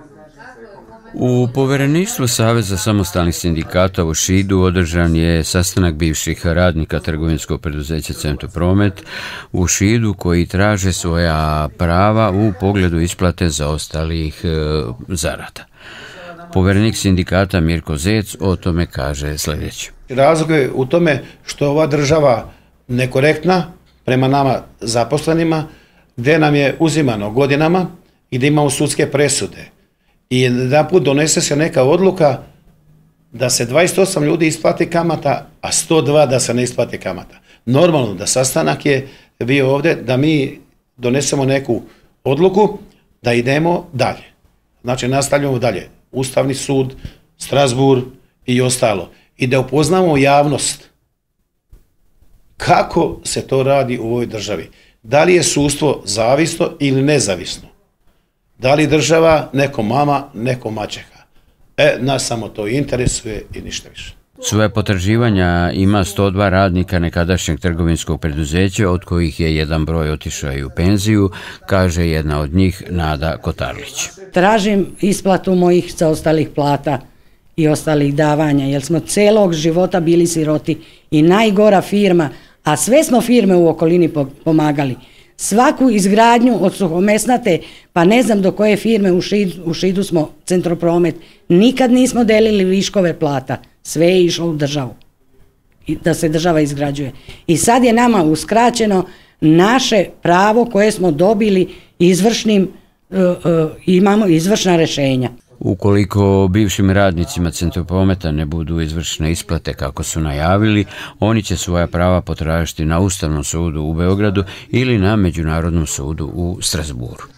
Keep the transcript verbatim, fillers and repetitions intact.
U Povereništvu Saveza samostalnih sindikata u Šidu održan je sastanak bivših radnika trgovinskog preduzeća Centropromet u Šidu koji traže svoja prava u pogledu isplate zaostalih e, zarada. Poverenik sindikata Mirko Zec o tome kaže sljedeće. Razlog je u tome što je ova država nekorektna prema nama zaposlenima, gdje nam je uzimano godinama i da imamo sudske presude. I jedan put donese se neka odluka da se dvadeset osam ljudi isplati kamata, a sto dva da se ne isplati kamata. Normalno da sastanak je bio ovdje da mi donesemo neku odluku da idemo dalje. Znači nastavljamo dalje. Ustavni sud, Strasbourg i ostalo. I da upoznamo javnost kako se to radi u ovoj državi. Da li je sudstvo zavisno ili nezavisno? Da li država, neko mama, neko maćeha? E, nas samo to interesuje i ništa više. Svoje potraživanja ima sto dva radnika nekadašnjeg trgovinskog preduzeća, od kojih je jedan broj otišao i u penziju, kaže jedna od njih Nada Kotarlić. Tražim isplatu mojih zaostalih plata i ostalih davanja, jer smo celog života bili siroti i najgora firma, a sve smo firme u okolini pomagali. Svaku izgradnju od suhomesnate, pa ne znam do koje firme u Šidu, u Šidu smo Centropromet, nikad nismo delili viškove plata, sve je išlo u državu, i da se država izgrađuje. I sad je nama uskraćeno naše pravo koje smo dobili izvršnim, uh, uh, imamo izvršna rješenja. Ukoliko bivšim radnicima Centroprometa ne budu izvršene isplate kako su najavili, oni će svoja prava potražiti na Ustavnom sudu u Beogradu ili na Međunarodnom sudu u Strasbourgu.